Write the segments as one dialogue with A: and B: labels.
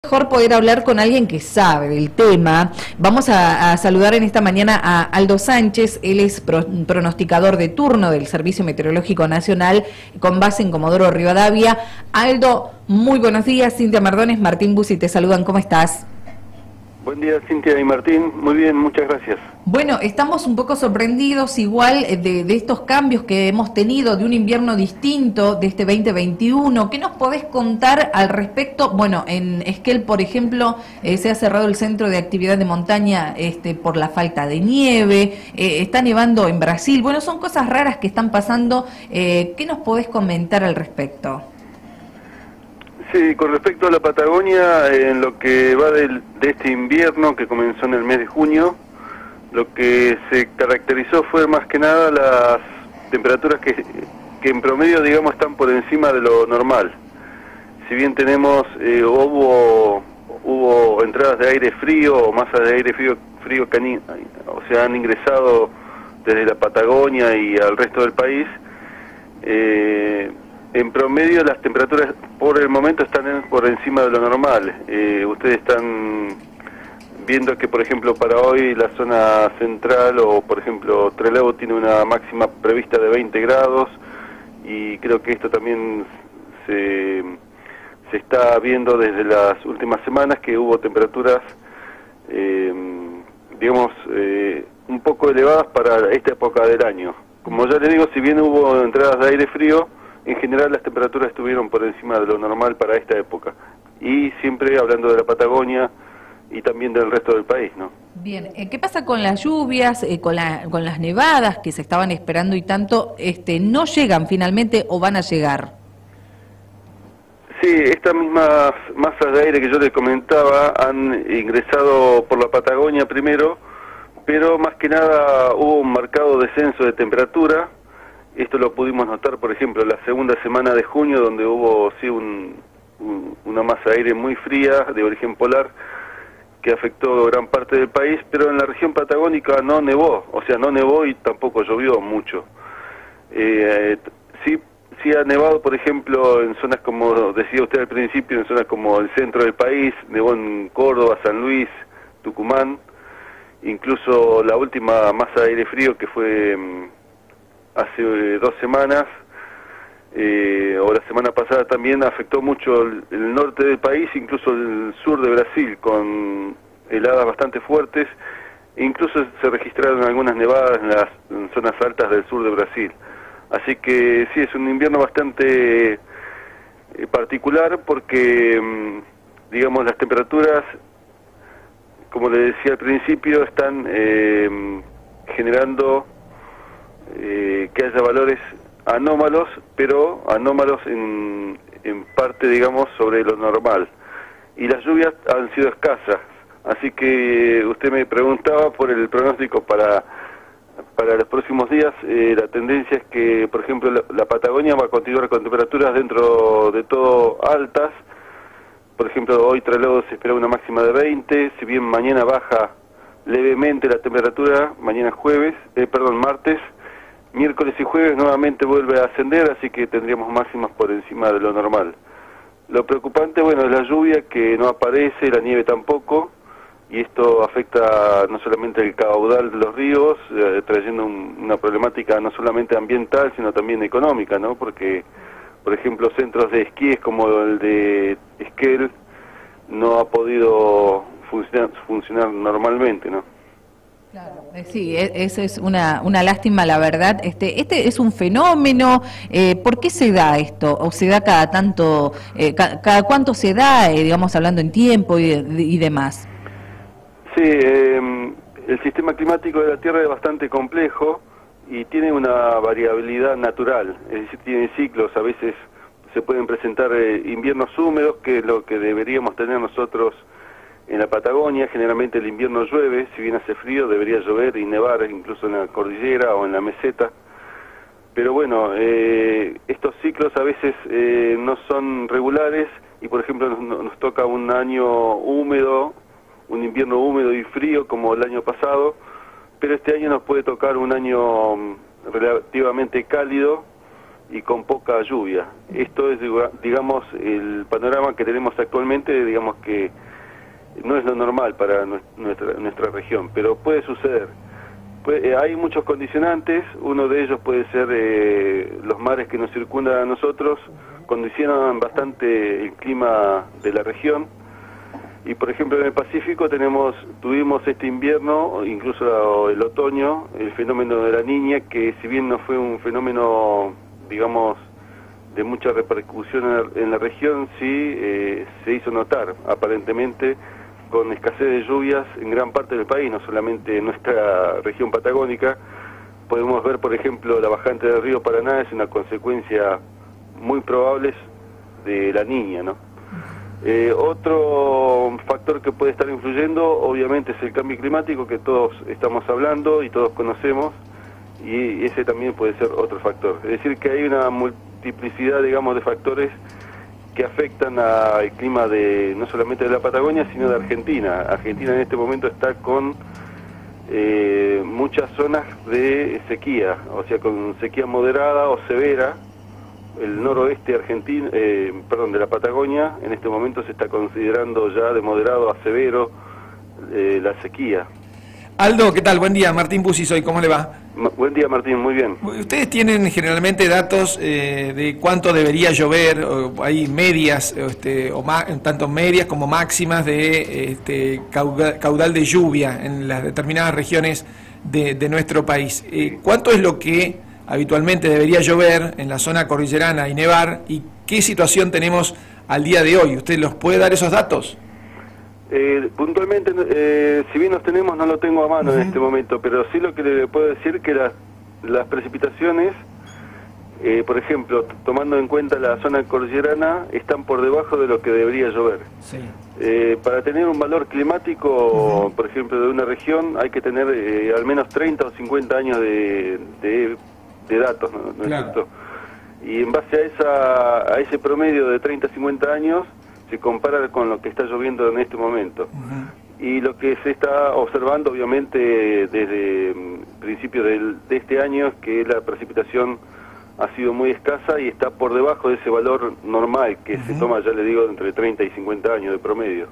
A: mejor poder hablar con alguien que sabe del tema. Vamos a saludar en esta mañana a Aldo Sánchez. Él es pronosticador de turno del Servicio Meteorológico Nacional con base en Comodoro Rivadavia. Aldo, muy buenos días. Cintia Mardones, Martín Busi te saludan. ¿Cómo estás?
B: Buen día, Cintia y Martín. Muy bien, muchas gracias.
A: Bueno, estamos un poco sorprendidos igual de estos cambios que hemos tenido, de un invierno distinto de este 2021. ¿Qué nos podés contar al respecto? Bueno, en Esquel, por ejemplo, se ha cerrado el centro de actividad de montaña por la falta de nieve, está nevando en Brasil. Bueno, son cosas raras que están pasando. ¿Qué nos podés comentar al respecto?
B: Sí, con respecto a la Patagonia, en lo que va de este invierno que comenzó en el mes de junio, lo que se caracterizó fue más que nada las temperaturas que en promedio, digamos, están por encima de lo normal. Si bien tenemos, hubo entradas de aire frío o masas de aire frío que han ingresado desde la Patagonia y al resto del país, en promedio las temperaturas por el momento están por encima de lo normal. Ustedes están viendo que, por ejemplo, para hoy la zona central o, por ejemplo, Trelew tiene una máxima prevista de 20 grados y creo que esto también se está viendo desde las últimas semanas, que hubo temperaturas, digamos, un poco elevadas para esta época del año. Como ya les digo, si bien hubo entradas de aire frío, en general las temperaturas estuvieron por encima de lo normal para esta época. Y siempre hablando de la Patagonia y también del resto del país, ¿no?
A: Bien, ¿qué pasa con las lluvias, con las nevadas que se estaban esperando y tanto no llegan finalmente o van a llegar?
B: Sí, estas mismas masas de aire que yo les comentaba han ingresado por la Patagonia primero, pero más que nada hubo un marcado descenso de temperatura. Esto lo pudimos notar, por ejemplo, la segunda semana de junio, donde hubo sí una masa de aire muy fría de origen polar que afectó gran parte del país, pero en la región patagónica no nevó, o sea, no nevó y tampoco llovió mucho. Sí ha nevado, por ejemplo, en zonas como decía usted al principio, en zonas como el centro del país, nevó en Córdoba, San Luis, Tucumán, incluso la última masa de aire frío que fue hace 2 semanas, o la semana pasada también afectó mucho el norte del país, incluso el sur de Brasil, con heladas bastante fuertes, e incluso se registraron algunas nevadas en zonas altas del sur de Brasil. Así que sí, es un invierno bastante particular porque, digamos, las temperaturas, como le decía al principio, están generando que haya valores anómalos, pero anómalos en parte, digamos, sobre lo normal. Y las lluvias han sido escasas, así que usted me preguntaba por el pronóstico para los próximos días. La tendencia es que, por ejemplo, la Patagonia va a continuar con temperaturas dentro de todo altas. Por ejemplo, hoy Trelew se espera una máxima de 20, si bien mañana baja levemente la temperatura, mañana martes, miércoles y jueves nuevamente vuelve a ascender, así que tendríamos máximas por encima de lo normal. Lo preocupante, bueno, es la lluvia que no aparece, la nieve tampoco, y esto afecta no solamente el caudal de los ríos, trayendo una problemática no solamente ambiental, sino también económica, ¿no? Porque, por ejemplo, centros de esquíes como el de Esquel no ha podido funcionar normalmente, ¿no?
A: Claro, sí, eso es una lástima, la verdad. Este es un fenómeno. ¿Por qué se da esto? ¿O se da cada tanto, cada cuánto se da, digamos, hablando en tiempo y demás?
B: Sí, el sistema climático de la Tierra es bastante complejo y tiene una variabilidad natural, es decir, tiene ciclos. A veces se pueden presentar inviernos húmedos, que es lo que deberíamos tener nosotros en la Patagonia. Generalmente el invierno llueve, si bien hace frío debería llover y nevar incluso en la cordillera o en la meseta. Pero bueno, estos ciclos a veces no son regulares y, por ejemplo, nos toca un año húmedo, un invierno húmedo y frío como el año pasado, pero este año nos puede tocar un año relativamente cálido y con poca lluvia. Esto es, digamos, el panorama que tenemos actualmente, digamos que no es lo normal para nuestra región, pero puede suceder. Hay muchos condicionantes, uno de ellos puede ser los mares que nos circundan a nosotros, condicionan bastante el clima de la región, y por ejemplo en el Pacífico tuvimos este invierno, incluso el otoño, el fenómeno de la Niña, que si bien no fue un fenómeno, digamos, de mucha repercusión en la región, sí se hizo notar, aparentemente, con escasez de lluvias en gran parte del país, no solamente en nuestra región patagónica. Podemos ver, por ejemplo, la bajante del río Paraná es una consecuencia muy probable de la Niña, ¿no? Otro factor que puede estar influyendo, obviamente, es el cambio climático, que todos estamos hablando y todos conocemos, y ese también puede ser otro factor. Es decir, que hay una multiplicidad, digamos, de factores que afectan al clima no solamente de la Patagonia, sino de Argentina. Argentina en este momento está con muchas zonas de sequía, o sea, con sequía moderada o severa. El noroeste argentino, de la Patagonia, en este momento se está considerando ya de moderado a severo la sequía.
C: Aldo, ¿qué tal? Buen día, Martín Busi soy, ¿cómo le va?
B: Buen día, Martín, muy bien.
C: Ustedes tienen generalmente datos de cuánto debería llover, o hay medias, tanto medias como máximas de caudal de lluvia en las determinadas regiones de nuestro país. ¿Cuánto es lo que habitualmente debería llover en la zona cordillerana y nevar, y qué situación tenemos al día de hoy? ¿Usted los puede dar esos datos?
B: Puntualmente, si bien los tenemos, no lo tengo a mano en este momento, pero sí lo que le puedo decir que las precipitaciones, por ejemplo, tomando en cuenta la zona cordillerana, están por debajo de lo que debería llover. Sí. Para tener un valor climático, por ejemplo, de una región, hay que tener al menos 30 o 50 años de datos, ¿no es cierto? Y en base a ese promedio de 30 a 50 años, se compara con lo que está lloviendo en este momento. Y lo que se está observando, obviamente, desde principios de este año, es que la precipitación ha sido muy escasa y está por debajo de ese valor normal que se toma, ya le digo, entre 30 y 50 años de promedio.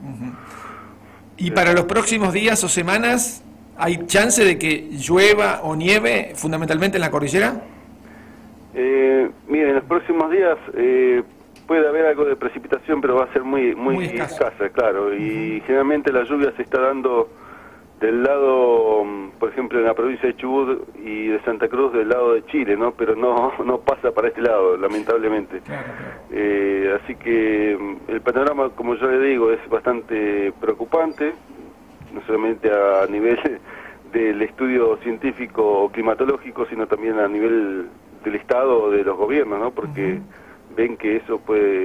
C: ¿Y para los próximos días o semanas hay chance de que llueva o nieve, fundamentalmente en la cordillera?
B: Miren, en los próximos días puede haber algo de precipitación, pero va a ser muy escasa, claro. Y generalmente la lluvia se está dando del lado, por ejemplo, en la provincia de Chubut y de Santa Cruz, del lado de Chile, ¿no? Pero no pasa para este lado, lamentablemente. Así que el panorama, como yo le digo, es bastante preocupante, no solamente a nivel del estudio científico o climatológico, sino también a nivel del Estado o de los gobiernos, ¿no? Porque ven que eso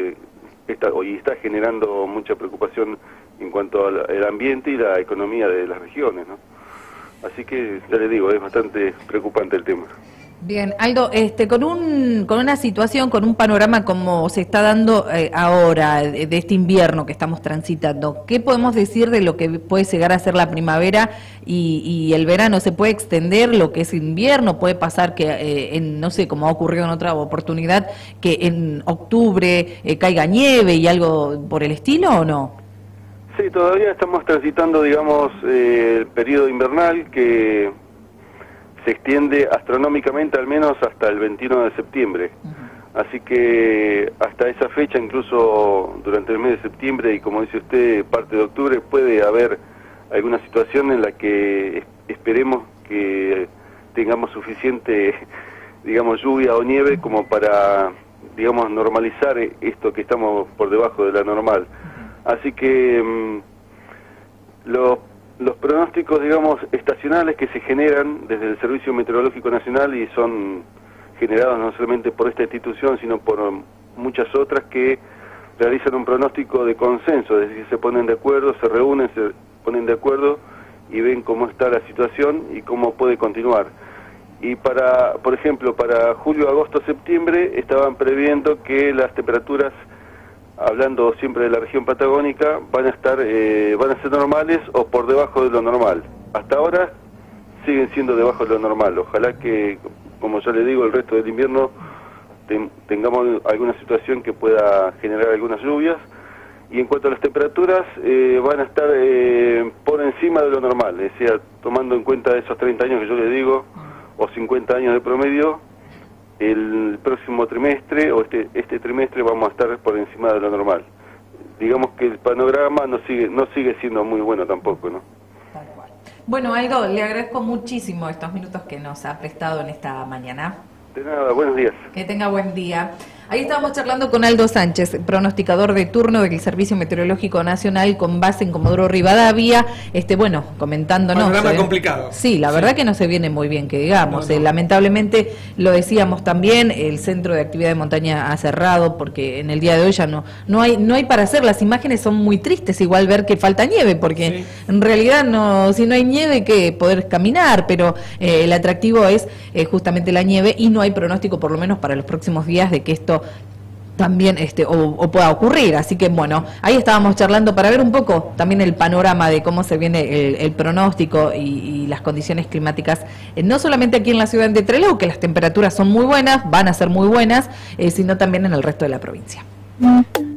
B: está generando mucha preocupación en cuanto al ambiente y la economía de las regiones, ¿no? Así que, ya le digo, es bastante preocupante el tema.
A: Bien, Aldo, con una situación, con un panorama como se está dando ahora, de este invierno que estamos transitando, ¿qué podemos decir de lo que puede llegar a ser la primavera y el verano? ¿Se puede extender lo que es invierno? ¿Puede pasar que, no sé, como ha ocurrido en otra oportunidad, que en octubre caiga nieve y algo por el estilo, o no?
B: Sí, todavía estamos transitando, digamos, el periodo invernal, que se extiende astronómicamente al menos hasta el 21 de septiembre. Así que hasta esa fecha, incluso durante el mes de septiembre y, como dice usted, parte de octubre, puede haber alguna situación en la que esperemos que tengamos suficiente, digamos, lluvia o nieve como para, digamos, normalizar esto que estamos por debajo de la normal. Así que los pronósticos, digamos, estacionales que se generan desde el Servicio Meteorológico Nacional y son generados no solamente por esta institución, sino por muchas otras que realizan un pronóstico de consenso, es decir, se ponen de acuerdo, se reúnen, se ponen de acuerdo y ven cómo está la situación y cómo puede continuar. Y por ejemplo, para julio, agosto, septiembre, estaban previendo que las temperaturas, hablando siempre de la región patagónica, van a ser normales o por debajo de lo normal. Hasta ahora siguen siendo debajo de lo normal. Ojalá que, como ya le digo, el resto del invierno tengamos alguna situación que pueda generar algunas lluvias. Y en cuanto a las temperaturas, van a estar por encima de lo normal, es decir, tomando en cuenta esos 30 años que yo les digo, o 50 años de promedio, el próximo trimestre o este trimestre vamos a estar por encima de lo normal. Digamos que el panorama no sigue siendo muy bueno tampoco, ¿no?
A: Bueno, Aldo, le agradezco muchísimo estos minutos que nos ha prestado en esta mañana.
B: De nada, buenos días.
A: Que tenga buen día. Ahí estábamos charlando con Aldo Sánchez, pronosticador de turno del Servicio Meteorológico Nacional con base en Comodoro Rivadavia, bueno, comentándonos.
C: Panorama complicado.
A: Sí, la verdad que no se viene muy bien, que digamos. No. Lamentablemente, lo decíamos también, el Centro de Actividad de Montaña ha cerrado porque en el día de hoy ya no hay para hacer. Las imágenes son muy tristes, igual ver que falta nieve, porque en realidad si no hay nieve, que poder caminar, pero el atractivo es justamente la nieve y no hay pronóstico, por lo menos para los próximos días, de que esto también o pueda ocurrir. Así que bueno, ahí estábamos charlando para ver un poco también el panorama de cómo se viene el pronóstico y las condiciones climáticas, no solamente aquí en la ciudad de Trelew, que las temperaturas son muy buenas, van a ser muy buenas, sino también en el resto de la provincia.